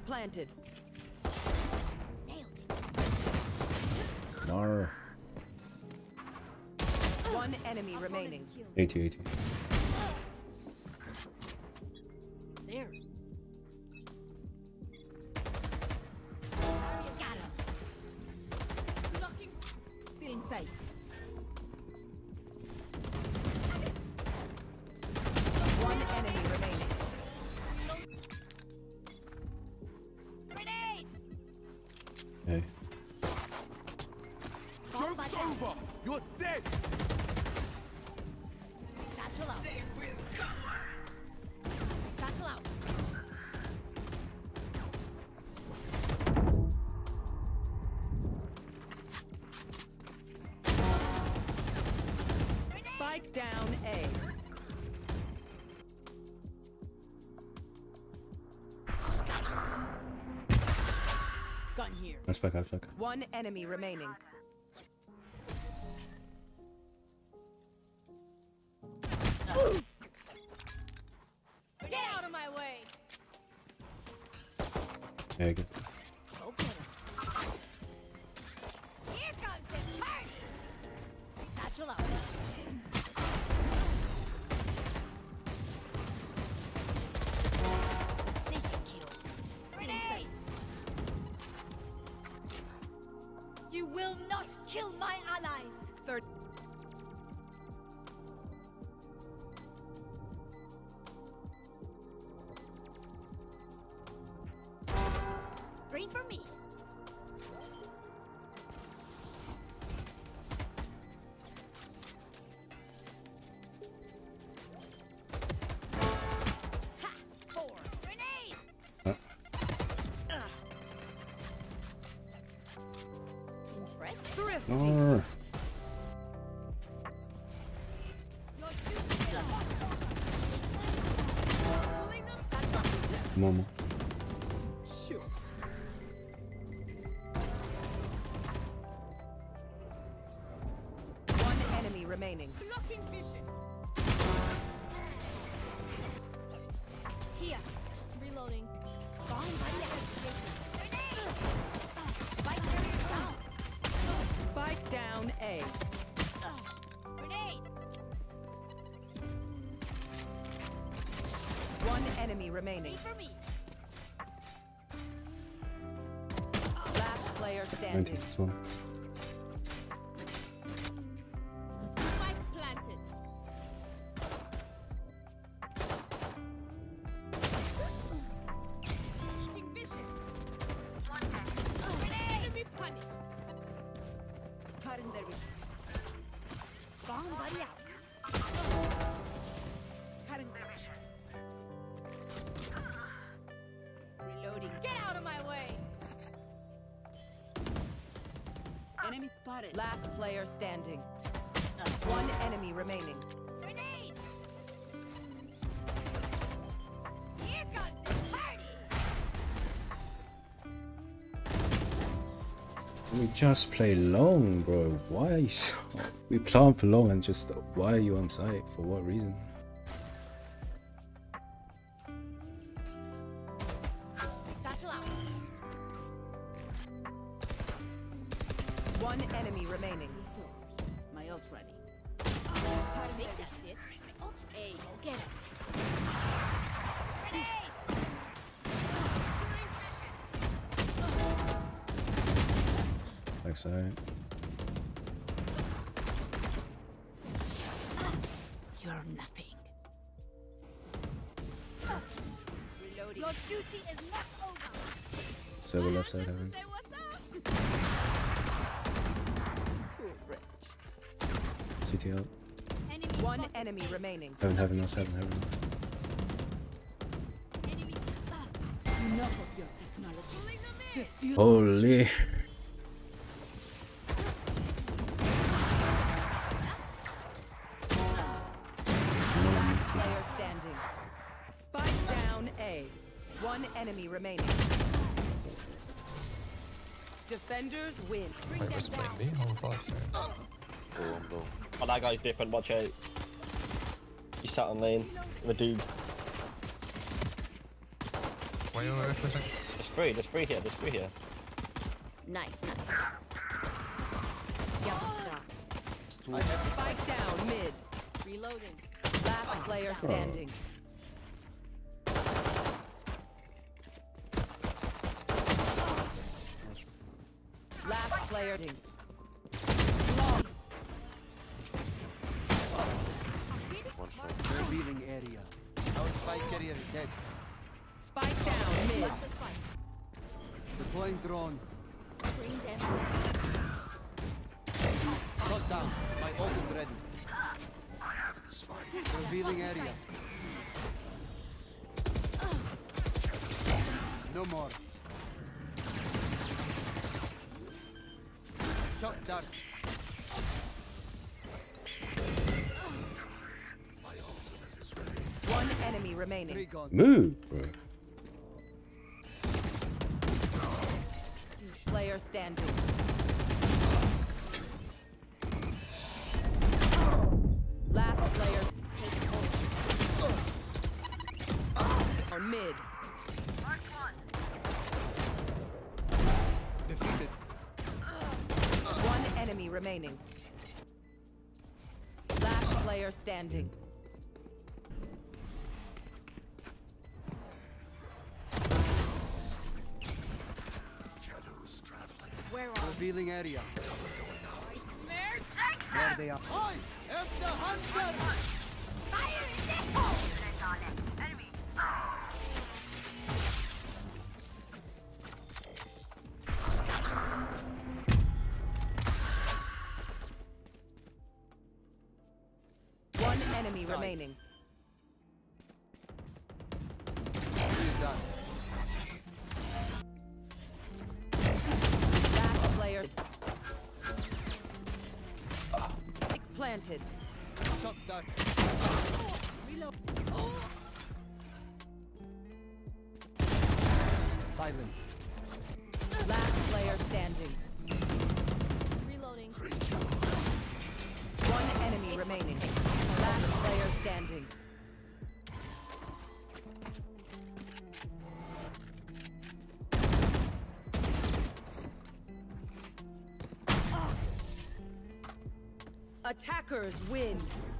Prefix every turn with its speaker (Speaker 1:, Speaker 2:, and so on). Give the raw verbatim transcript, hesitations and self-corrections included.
Speaker 1: planted.
Speaker 2: No.
Speaker 1: One enemy remaining.
Speaker 2: eighty, eighty.
Speaker 3: There. Got him. Blocking. Still in sight.
Speaker 1: One enemy remaining.
Speaker 3: Grenade.
Speaker 2: Hey.
Speaker 4: Joke's over! You're dead!
Speaker 3: Satchel out. Satchel out.
Speaker 1: Spike down A.
Speaker 3: Gun here.
Speaker 2: Nice back, nice back.
Speaker 1: One enemy remaining.
Speaker 3: Get out of my way.
Speaker 2: Yeah, good.
Speaker 3: Go get him. Here comes the party. Satchel out. Precision kill. Grenade. You will not kill my allies.
Speaker 1: Third.
Speaker 3: Three for me. Ha! Four. Grenade.
Speaker 2: Huh?
Speaker 3: Ugh. Threat?
Speaker 1: Thrifty.
Speaker 2: No. More, more.
Speaker 1: Sure. One enemy remaining.
Speaker 3: Blocking vision. Here. Reloading. Bomb buddy activated. Grenade. Spike carrier down.
Speaker 1: Spike down A.
Speaker 3: Grenade.
Speaker 1: One enemy remaining.
Speaker 3: Three for me.
Speaker 1: Last player
Speaker 2: ninety,
Speaker 1: standing.
Speaker 2: this one.
Speaker 3: Spike planted. Blocking vision. Grenade. Enemy punished. Cutting their vision. Bomb buddy out. Cutting their vision. Reloading. Get out of my way. Enemy spotted.
Speaker 1: Last player standing. One enemy remaining.
Speaker 3: Grenade. Here comes the party.
Speaker 2: We just play long, bro. Why are you so... We plan for long and just... Why are you on site? For what reason?
Speaker 3: Satchel out.
Speaker 1: One enemy remaining.
Speaker 3: Resource. My ult ready. I think that's it. Ult. Hey, go get it. Grenade.
Speaker 2: Backside.
Speaker 3: You're nothing. Reloading. Your duty is not over.
Speaker 2: So the left side heaven.
Speaker 3: Say what's up.
Speaker 2: C T out.
Speaker 3: Enemy
Speaker 1: One
Speaker 3: spotted.
Speaker 1: enemy remaining.
Speaker 2: Heaven, heaven, us, heaven, heaven.
Speaker 3: Enemy. Enough of your technology.
Speaker 2: Holy.
Speaker 1: Player standing. Spike down A. One enemy remaining. Defenders win. Bring
Speaker 5: Wait,
Speaker 1: them
Speaker 5: was
Speaker 1: down.
Speaker 5: playing me? Oh, fuck. Sorry.
Speaker 6: Boom, boom. Oh, that guy's different, watch out. He sat on lane with a dude.
Speaker 5: Wait, wait, wait, wait, wait.
Speaker 6: Just three. There's three here. There's three here.
Speaker 3: Nice, nice. Yellow shot.
Speaker 1: Spike down mid.
Speaker 3: Reloading.
Speaker 1: Last player standing. Last player. Long.
Speaker 5: One shot.
Speaker 4: Revealing area. Our spike carrier is dead.
Speaker 1: Spike down mid.
Speaker 3: Got the spike.
Speaker 4: Deploying drone.
Speaker 3: Bring them.
Speaker 4: Shot down. My ult is ready. Revealing area. No more. Shot down.
Speaker 1: One enemy remaining.
Speaker 4: Three gone.
Speaker 2: Move, bro.
Speaker 1: Player standing. Last player.
Speaker 3: Take hold.
Speaker 1: Or mid.
Speaker 4: Defeated.
Speaker 1: One enemy remaining. Last player standing.
Speaker 3: Where are
Speaker 4: Revealing area.
Speaker 3: Where?
Speaker 4: There they are. I am the hunter.
Speaker 3: Fire in the hole!
Speaker 1: One enemy remaining.
Speaker 4: He's done.
Speaker 1: Last player. Planted.
Speaker 4: Shot down.
Speaker 3: Reload.
Speaker 4: Silence.
Speaker 1: Last player standing.
Speaker 3: Reloading.
Speaker 1: One enemy remaining. Last player standing. Attackers win.